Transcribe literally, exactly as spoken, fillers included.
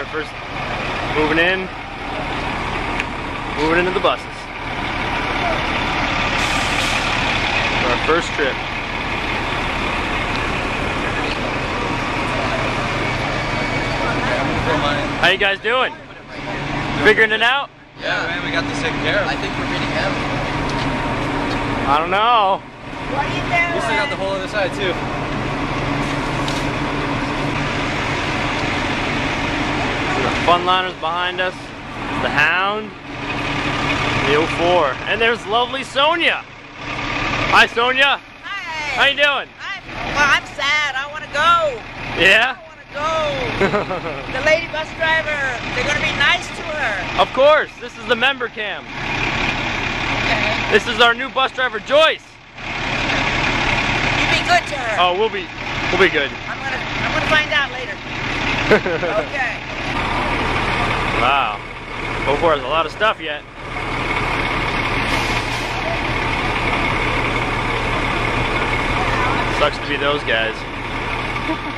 first moving in, moving into the buses. For our first trip. How you guys doing? Figuring it out? Yeah, man, we got this taken care of. I think we're beating him. I don't know. What are you doing? We still got the whole other side too. The Funliners behind us. The Hound. The oh four. And there's lovely Sonia. Hi, Sonia. Hi. How you doing? I'm, well, I'm sad. I want to go. Yeah? I want to go. The lady bus driver, they're going to be nice to her. Of course. This is the member cam. Okay. This is our new bus driver, Joyce. You be good to her. Oh, we'll be, we'll be good. I'm going to I'm gonna find out later. Okay. Wow. oh four has a lot of stuff yet. Sucks to be those guys.